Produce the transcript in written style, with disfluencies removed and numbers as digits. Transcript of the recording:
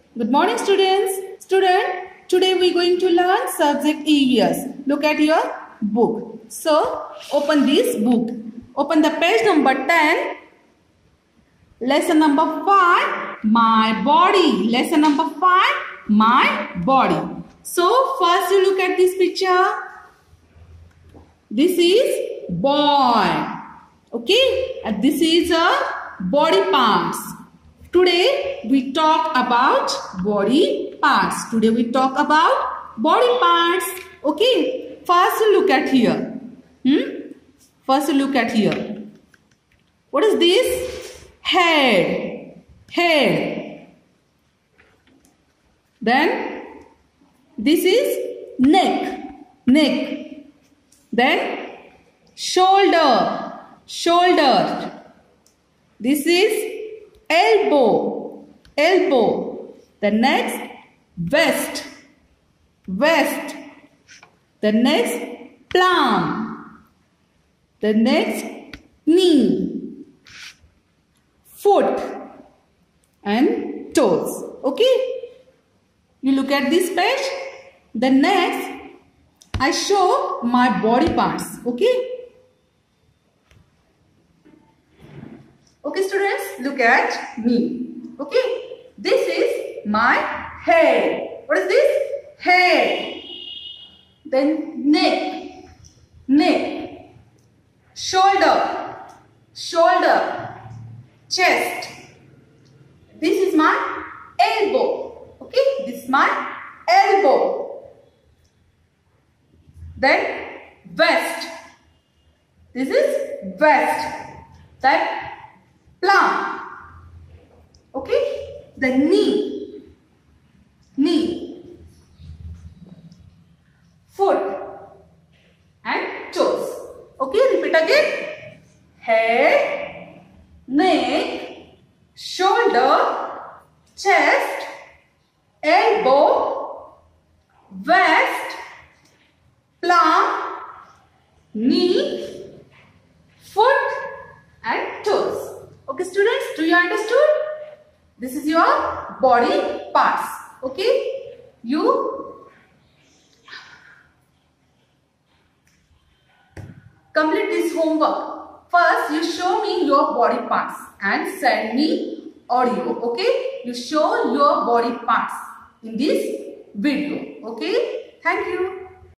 Good morning, students. Today we are going to learn subject areas. Look at your book. So, open this book. Open the page number 10. Lesson number 5, my body. Lesson number 5, my body. So, first you look at this picture. This is boy. Okay, and this is a body parts. Today we talk about body parts. Today we talk about body parts. Okay, first look at here. First look at here. What is this? Head. Head. Then this is neck. Neck. Then shoulder. Shoulder. This is elbow. Elbow. The next vest. Vest. The next palm. The next knee. Foot and toes. Okay. You look at this page. The next I show my body parts. Okay. Okay, students, look at me. Okay, this is my head. What is this? Head. Then neck. Neck. Shoulder. Shoulder. Chest. This is my elbow. Okay, this is my elbow. Then vest. This is vest. Then palm. Okay, the knee. Knee. Foot and toes. Okay, repeat again. Head, neck, shoulder, chest, elbow, vest, palm, knee, foot and toes. Okay, students, do you understood? This is your body parts. Okay, you complete this homework. First, you show me your body parts and send me audio. Okay, you show your body parts in this video. Okay, thank you.